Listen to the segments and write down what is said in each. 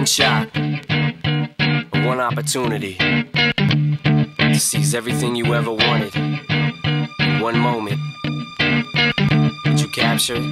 shot, one opportunity to seize everything you ever wanted in one moment. Did you capture it?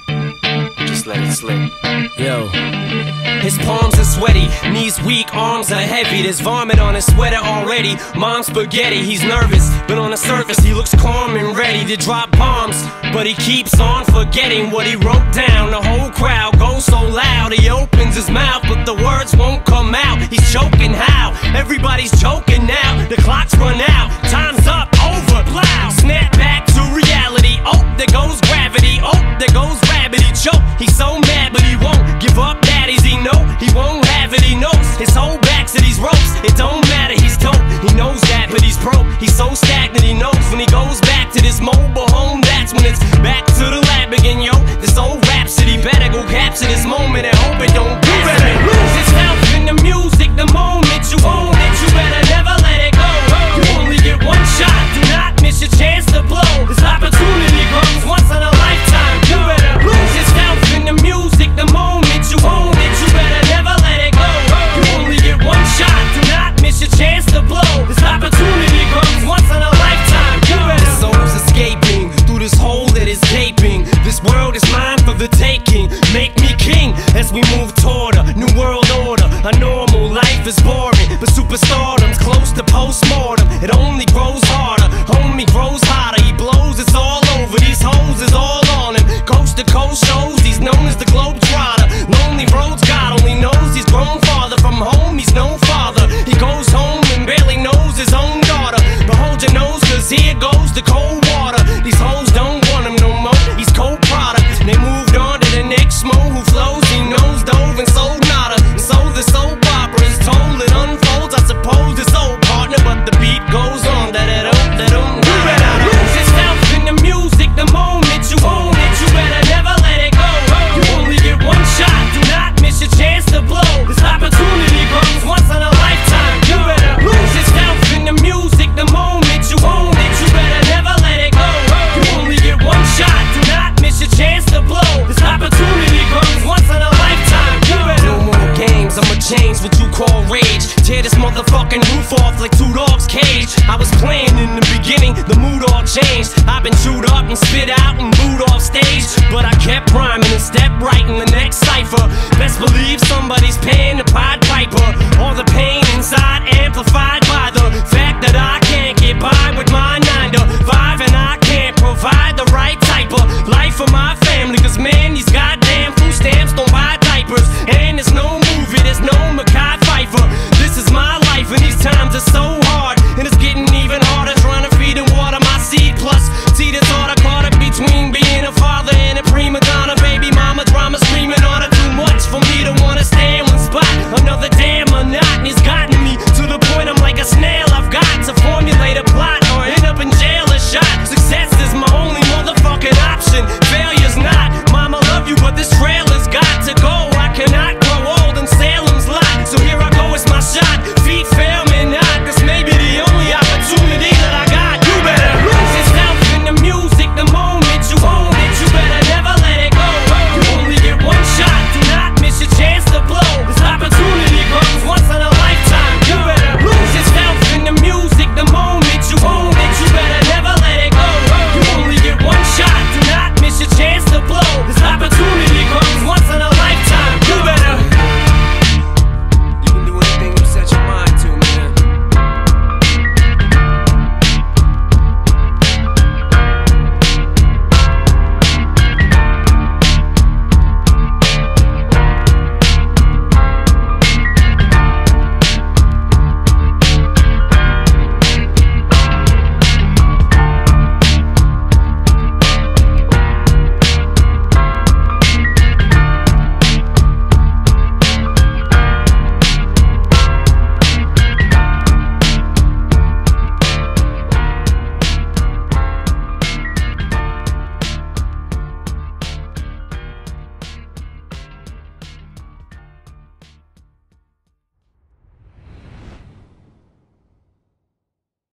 Just let it slip. Yo. His palms are sweaty, knees weak, arms are heavy. There's vomit on his sweater already. Mom's spaghetti, he's nervous, but on the surface he looks calm and ready to drop bombs. But he keeps on forgetting what he wrote down. The whole crowd goes so loud, he opens his mouth, but the words won't come out. He's choking how? Everybody's joking now. The clock's run out, time's up, over, plow. Snap back to reality, oh, there goes gravity. Oh, there goes rabbit, he choke. He's so mad, but he won't give up. Daddies, he know he won't have it, he knows his whole back to these ropes. It don't matter, he's dope, he knows that, but he's broke. He's so stagnant, he knows when he goes back to this mobile home, that's when it's back to the lab again, yo. This old rhapsody, better go capture this moment and hope it don't do better. Lose yourself in the music, the moment you own it, you better never let it go. You only get one shot, do not miss your chance to blow. This opportunity comes once in a lifetime, you better lose yourself in the music, the moment you own it, you better never let it go. You only get one shot, do not miss your chance to blow. This opportunity comes once in a lifetime, you better. This soul's escaping through this hole that is gaping. This world is mine for the taking. Make me king as we move toward a new world order. A normal life is boring, but superstardom's close to postmortem. It only grows harder, homie grows hotter. He blows, it's all over. These hoes is all on him. Coast to coast shows, he's known as the Globetrotter. Lonely roads, God only knows he's grown farther from home. He's no father. He goes home and barely knows his own daughter. But hold your nose, cause here goes the cold water. These hoes don't want him no more. He's cold product. They moved on to the next mo who flows. He knows dove and sold nada. And so the soap opera is told. It unfolds. I suppose it's old partner, but the beat goes on. You better lose yourself in the music, the moment you own it. You better never let it go. You only get one shot. Do not miss your chance to blow. This opportunity comes once in a lifetime. You better lose yourself in the music, the moment you own it. You better never let it go. You only get one shot. Do not miss your chance to blow. This opportunity comes once in a lifetime. You better. No more games, I'ma change what you call rage. Tear this motherfucking roof off like two dogs' cage. I was playing in the beginning, the mood all changed. I've been chewed up and spit out and booed off stage, but I kept rhyming and stepped right in the next cipher. Best believe